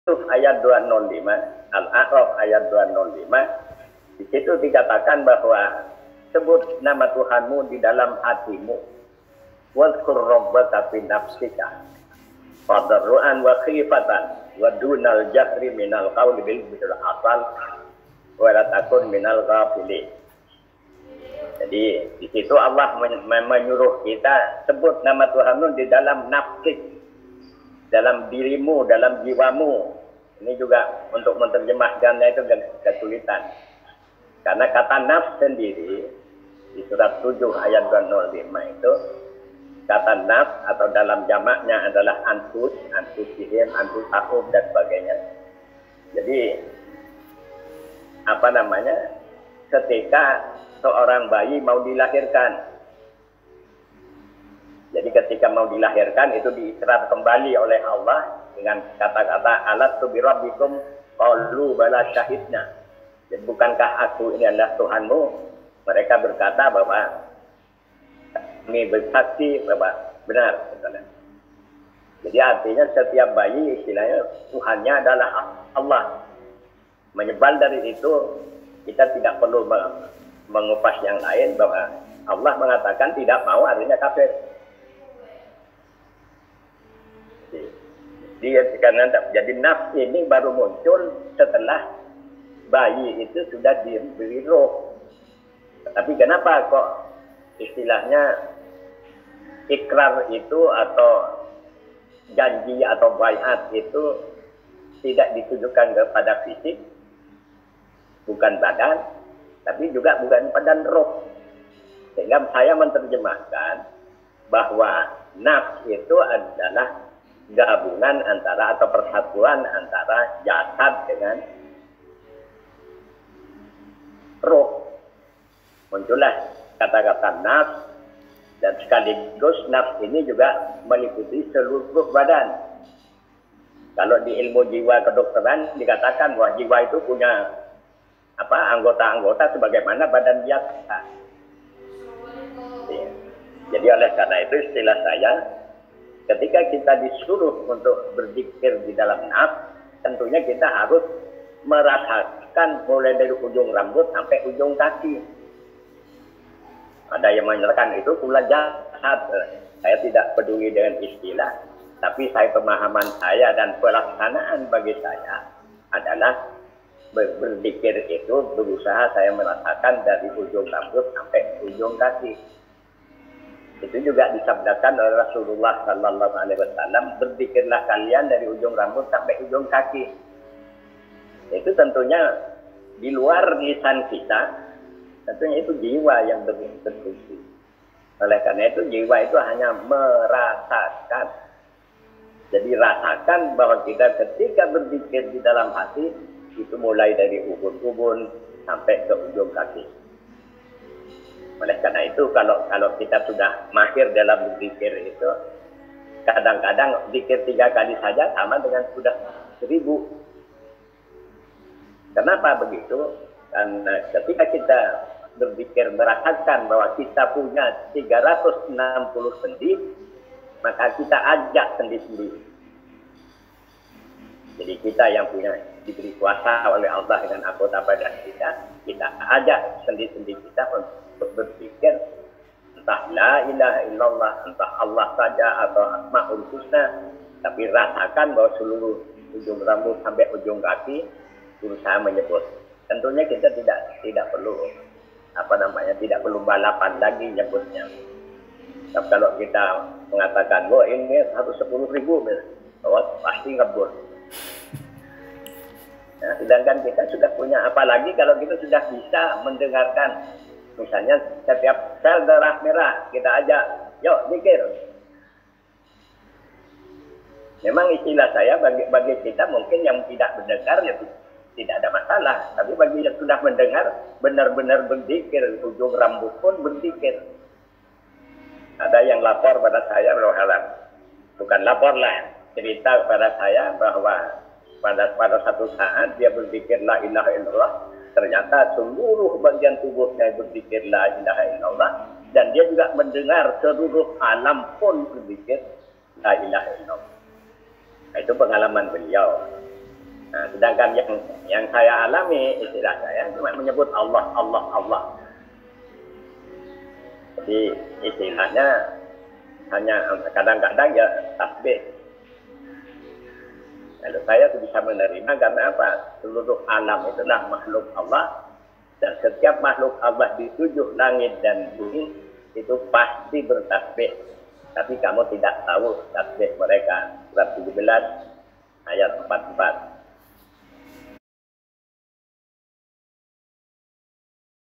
ayat 205, Al-A'raf ayat 205, di situ dikatakan bahwa sebut nama Tuhanmu di dalam hatimu. Wadhkur rabbaka fi nafsika tadarruan wa khifatan wa dunal jahri minal qawli bil asal wa la takun minal ghafilin. Jadi di situ Allah menyuruh kita sebut nama Tuhanmu di dalam nafsik, dalam dirimu, dalam jiwamu. Ini juga untuk menerjemahkannya itu kesulitan. Karena kata nafs sendiri di surat 7 ayat 205 itu kata nafs atau dalam jamaknya adalah anfus, anfusihim, anfusahum dan sebagainya. Jadi ketika seorang bayi mau dilahirkan. Jadi ketika mau dilahirkan itu diikrar kembali oleh Allah dengan kata-kata alastu birabbikum qalu bala syahidna. Jadi bukankah aku ini adalah Tuhanmu? Mereka berkata bahwa kami bersaksi bahwa benar. Jadi artinya setiap bayi istilahnya Tuhannya adalah Allah. Menyebal dari itu kita tidak perlu mengupas yang lain bahwa Allah mengatakan tidak mau artinya kafir. Jadi nafs ini baru muncul setelah bayi itu sudah diberi roh. Tapi kenapa kok istilahnya ikrar itu atau janji atau baiat itu tidak ditujukan kepada fisik, bukan badan, tapi juga bukan badan roh. Sehingga saya menerjemahkan bahwa nafs itu adalah gabungan antara atau persatuan antara jasad dengan roh. Muncullah kata-kata nafs, dan sekaligus nafs ini juga meliputi seluruh badan. Kalau di ilmu jiwa kedokteran dikatakan bahwa jiwa itu punya anggota-anggota sebagaimana badan biasa. Jadi oleh karena itu istilah saya, ketika kita disuruh untuk berzikir di dalam nafs, tentunya kita harus merasakan mulai dari ujung rambut sampai ujung kaki. Ada yang menyatakan itu pula jasad. Saya tidak peduli dengan istilah, tapi pemahaman saya dan pelaksanaan bagi saya adalah berzikir itu berusaha saya merasakan dari ujung rambut sampai ujung kaki. Itu juga disabdakan oleh Rasulullah Sallallahu Alaihi Wasallam, berzikirlah kalian dari ujung rambut sampai ujung kaki. Itu tentunya di luar lisan kita, tentunya itu jiwa yang berfungsi. Oleh karena itu jiwa itu hanya merasakan. Jadi rasakan bahwa kita ketika berzikir di dalam hati itu mulai dari ubun-ubun sampai ke ujung kaki. Oleh karena itu kalau kita sudah mahir dalam berzikir itu, kadang-kadang zikir 3 kali saja sama dengan sudah 1000. Kenapa begitu? Karena ketika kita berzikir merasakan bahwa kita punya 360 sendi, maka kita ajak sendi-sendi. Jadi kita yang punya diberi kuasa oleh Allah dengan anggota badan kita ajak sendi-sendi kita untuk berpikir entah la ilaha illallah, entah Allah saja atau asmaul husna, tapi rasakan bahwa seluruh ujung rambut sampai ujung kaki berusaha menyebut. Tentunya kita tidak perlu tidak perlu balapan lagi nyebutnya. Tapi kalau kita mengatakan bahwa ini harus 10.000, pasti ngebut. Nah, sedangkan kita sudah punya, apalagi kalau kita sudah bisa mendengarkan, misalnya setiap sel darah merah kita ajak, yuk zikir. Memang istilah saya bagi kita mungkin yang tidak mendengar ya tidak ada masalah, tapi bagi yang sudah mendengar benar-benar berzikir, ujung rambut pun berzikir. Ada yang lapor pada saya, bukan lapor lah, cerita kepada saya bahwa pada satu saat dia berzikir la ilaha illallah, ternyata seluruh bagian tubuhnya berzikir la ilaha illallah, dan dia juga mendengar seluruh alam pun berzikir la ilaha illallah. Nah, itu pengalaman beliau. sedangkan yang saya alami, istilah saya cuma menyebut Allah, Allah, Allah. Jadi istilahnya hanya kadang-kadang ya tasbih. Lalu saya bisa menerima karena apa? Seluruh alam itulah makhluk Allah. Dan setiap makhluk Allah di 7 langit dan bumi itu pasti bertasbih. Tapi kamu tidak tahu tasbih mereka. Surat 17 ayat 44.